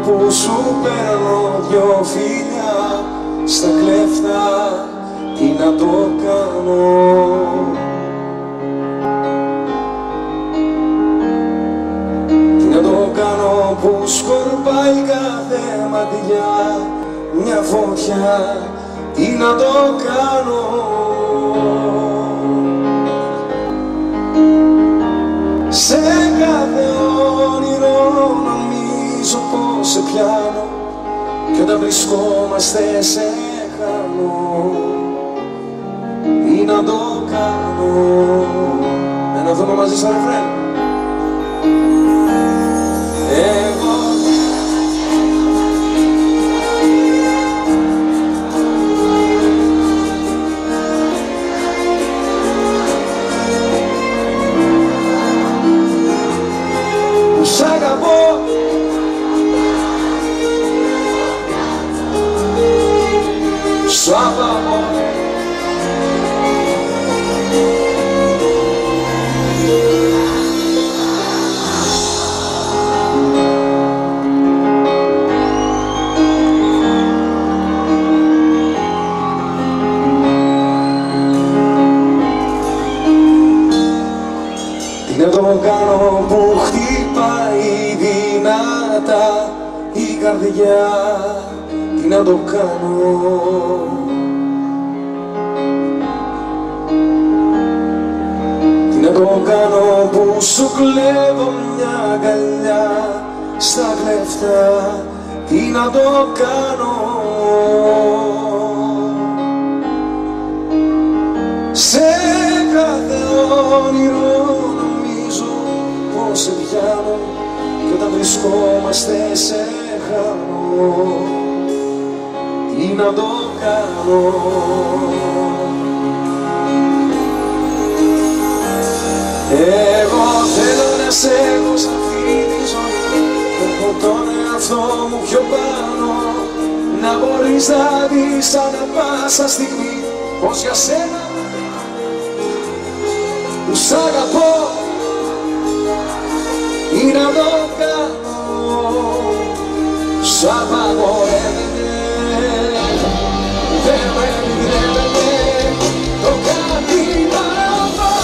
που σου παίρνω δυο φιλιά στα κλέφτα, τι να το κάνω. Τι να το κάνω που σκορπάει κάθε ματιά μια φωτιά, τι να το κάνω. Σε κάθε όνειρο νομίζω πως σε πιάνω κι όταν βρισκόμαστε σε χάνω, τι να το κάνω. Να δούμε μαζί στο ρεφρέν. Εγώ σ' αγαπώ, σ' αγαπώ. Τι να το κάνω που χτυπάει δυνατά η καρδιά, τι να το κάνω. Τι να το κάνω που σου κλέβω μια αγκαλιά στα κλέφτα, τι να το κάνω. Σε κάθε όνειρο νομίζω πως σε πιάνω κι όταν βρισκόμαστε σε χάνω, τι να το κάνω. Εγώ θέλω να σε έχω σε αυτή τη ζωή, έχω τον εαυτό μου πιο πάνω, να μπορείς να δεις ανά πάσα στιγμή πως για σένα που σ' αγαπώ, τι να το κάνω. Σ' απαγορεύεται, δεν με επιτρέπεται το κάτι παραπάνω.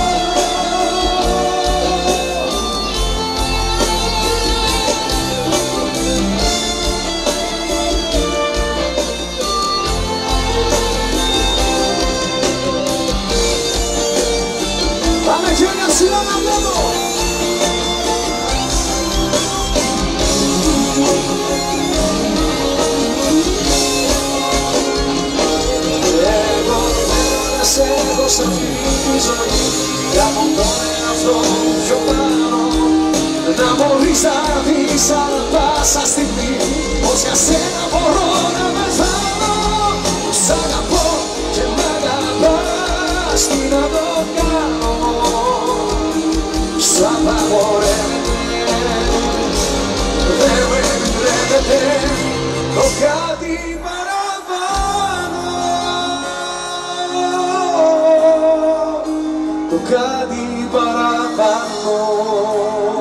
Πάμε χέρια ψηλά να βλέπω. Εγώ θέλω να σε έχω σε αυτή τη ζωή κι από τον εαυτό μου πιο πάνω, να μπορείς να δεις ανά πάσα στιγμή πως για σένα μπορώ να πεθάνω. Σ' αγαπώ και μ' αγαπάς, τι να το κάνω. Σ' απαγορεύεται, δεν με επιτρέπεται το κάτι παραπάνω. Το κάτι παραπάνω.